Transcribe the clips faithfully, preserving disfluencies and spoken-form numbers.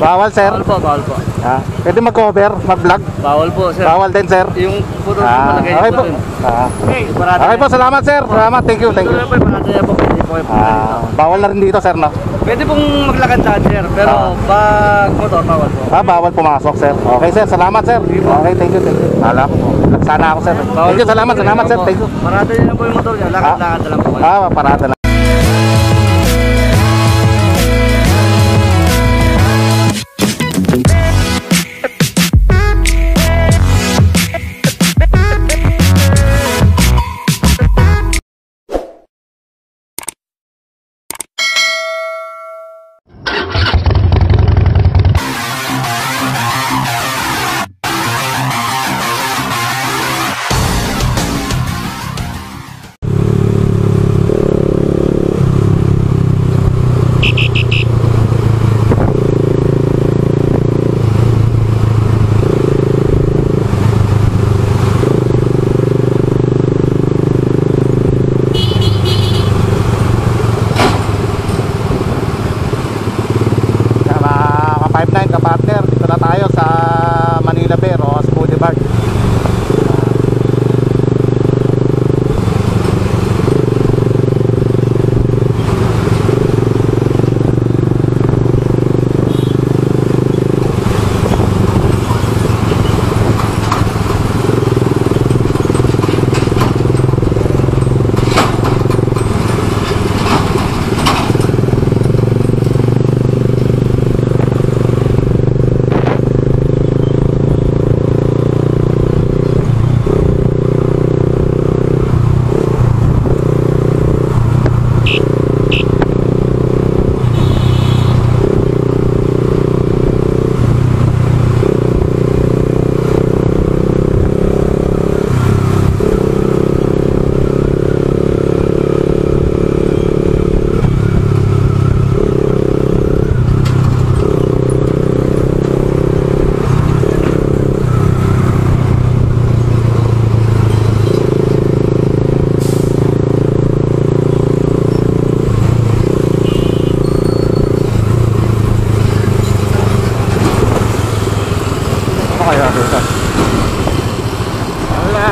Bawal, sir? Bawal po, bawal po. Ah, pwede mag-cover, mag-vlog? Bawal po, sir. Bawal din, sir? Yung photo po Ah, malagay okay po po. dun. Ah. Okay, parada Okay na po, yan. salamat, sir. Salamat, thank you, thank you. Ito na po, parada na po. Pwede po kayo pumunta Ah, dito. bawal na rin dito, sir, no? Pwede pong maglakad saan, sir. Pero Ah. pag motor, bawal po. Ah, bawal pumasok, sir. Okay, sir, salamat, sir. Okay, thank you, thank you. Alam ko, sana ako, sir. Thank you, salamat, salamat, sir, thank you. Parada niyo lang po yung motor niya. Lakad-lakad na lang po kayo. Ah, parada na. five nine ka-partner, dito na tayo sa Manila Bay, Rojas Boulevard. Kaya dito. Wala.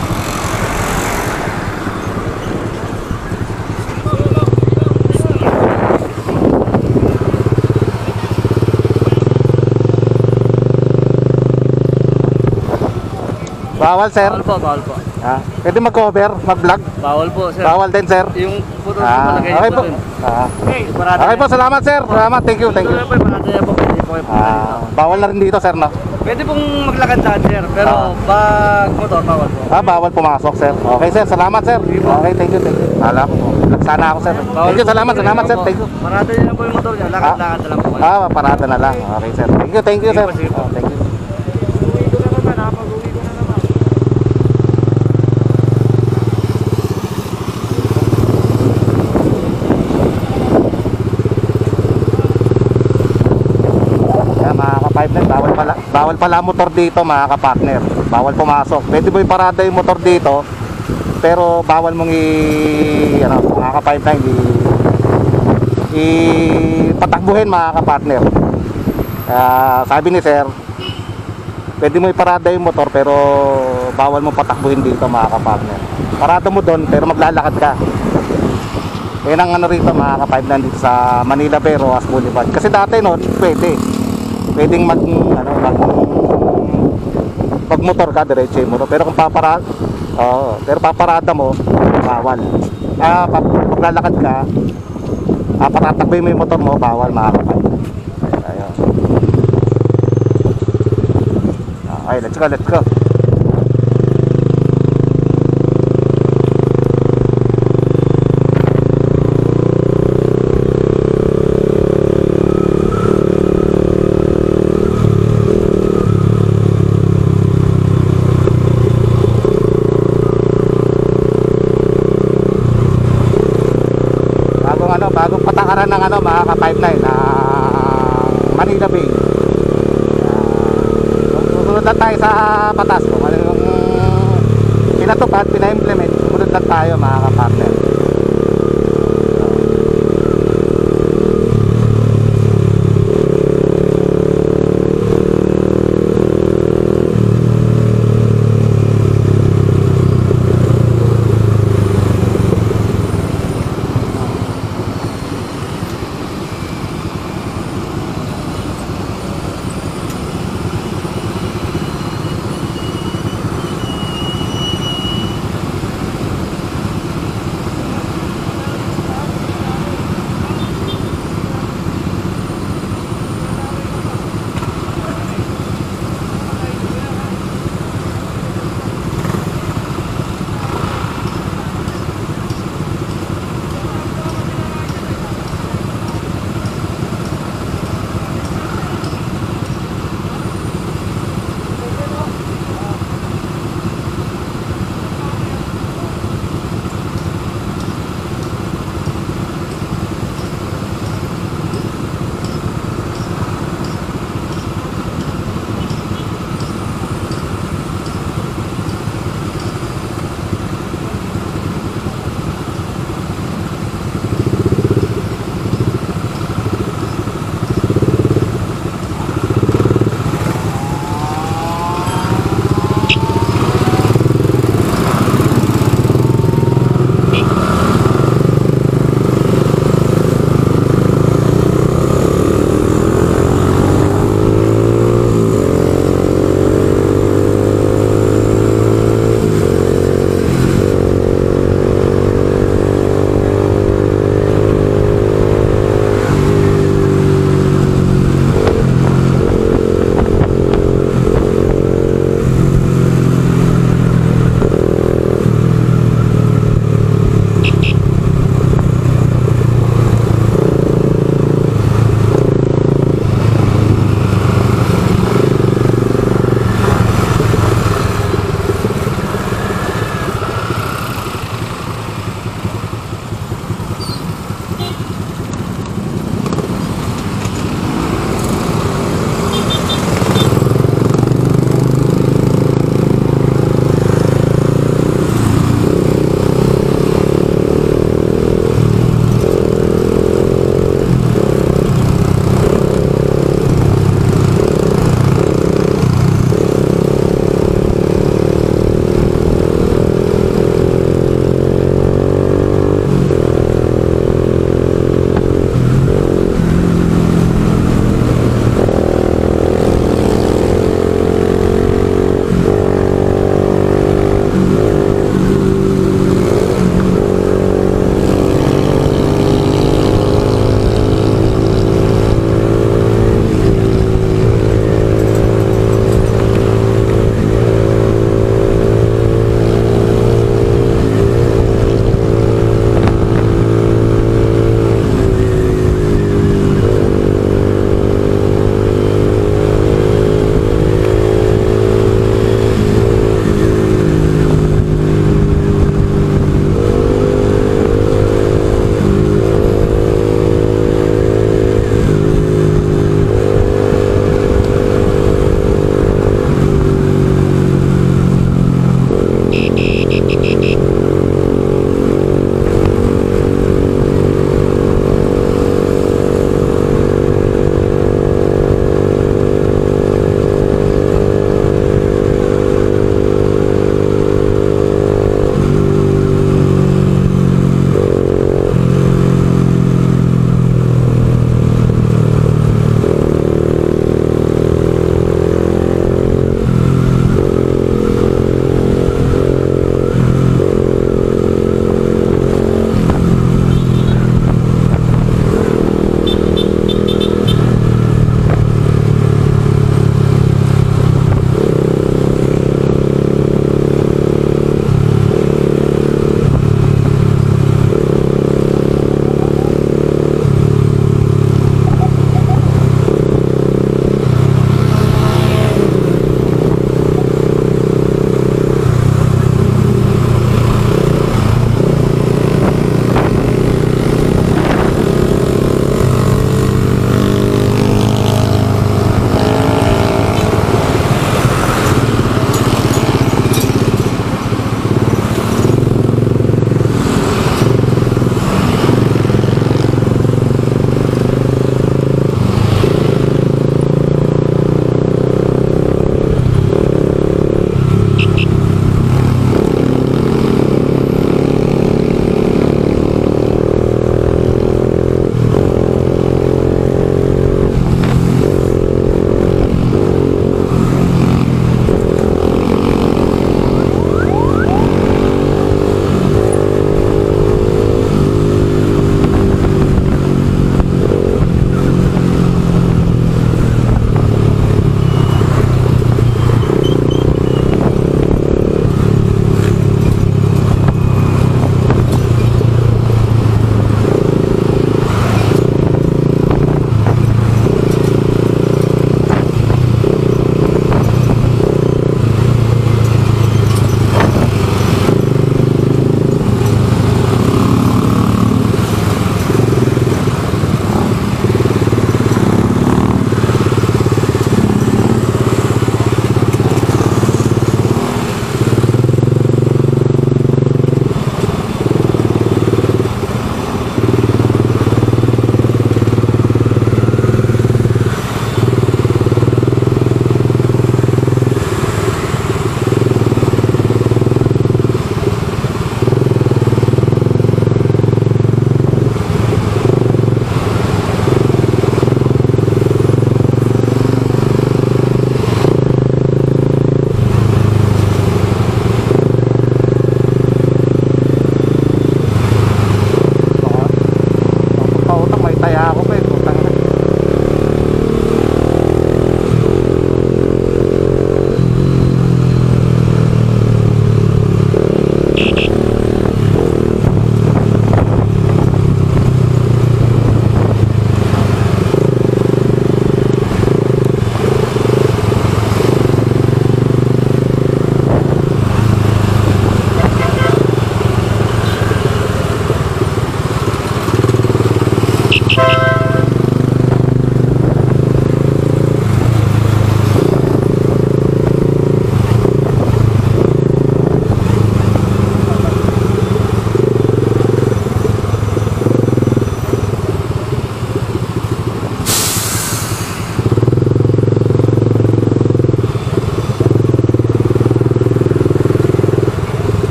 Bawal, sir? Bawal po, bawal po. Ah, pwede mag-cover, mag-vlog? Bawal po, sir. Bawal din, sir? Yung photo po Ah, malagay okay po po. dun. Ah. Okay, parada Okay na po, yan. salamat, sir. Salamat, thank you, thank Ito you. na po, parada na po. Pwede po kayo pumunta dito. Ah, bawal na rin dito, sir, no? Pwede pong maglakad saan, sir. Pero Ah. pag motor, bawal po. Ah, bawal pumasok, sir. Okay, sir, salamat, sir. Okay, thank you, thank you. Alam ko, sana ako, sir. Thank you, salamat, salamat, sir. Thank you. Parada niyo lang po yung motor niya. Lakad-lakad na lang po kayo. Ah, parada na lang. Okay, sir. Thank you, thank you, sir. Sige po, sige po. Oh, thank you. Uwi ko na naman, ha? Pag-uwi ko na naman. Kaya mga ka-five nine, bawal pala, bawal pala motor dito, mga ka-partner. Bawal pumasok. Pwede mo iparada yung motor dito, pero bawal mong i ano, mga ka-five nine, i ipatakbuhin, mga ka-partner. Kaya sabi ni sir, pwede mo iparada yung motor, pero bawal mo patakbuhin dito, mga ka-partner. Parada mo doon, pero maglalakad ka. Yan ang ano rito, mga ka-five nine, dito sa Manila Bay, Rojas Boulevard. Kasi dati no, pwede. Pwedeng mag ano, mag pagmotor ka diretso mo, pero kung papara oh, pero paparada mo bawal. Ah, pag maglalakad ka, ah, patatakbo mo yung motor mo, bawal, mga kapatid. Ayun. Okay, let's go, let's go. Bagong ano, bagong patakaran ng ano, mga ka-five nine na Manila Bay. Sumunod lang tayo sa patas kung ano yung pinatupad, pina-implement. Sumunod lang tayo, mga ka-partner.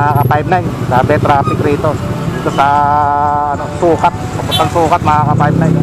mga ka five nine. Sabi traffic rito. Dito sa ano, sukat. Papuntang sukat mga ka five nine.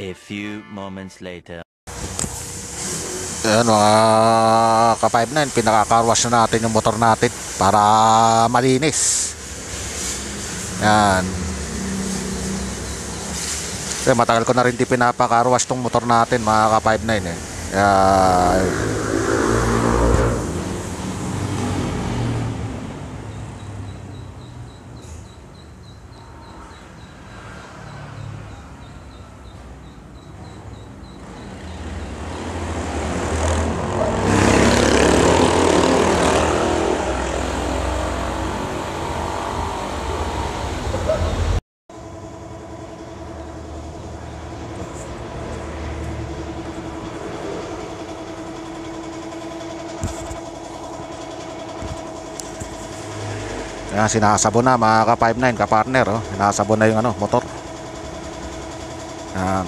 A few moments later. Ayan mga ka five nine, pinaka-carwash na natin yung motor natin para malinis. Yan. Kasi matagal ko na rin di pinapa-carwash tong motor natin mga ka five nine eh. Kaya Ayan, sinasabon na mga ka five nine, ka-partner, oh. Sinasabon na yung ano, motor. Ayan.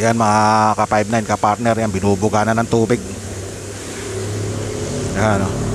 Yan mga ka five nine, ka partner, yan binubuga na ng tubig. Yan, oh.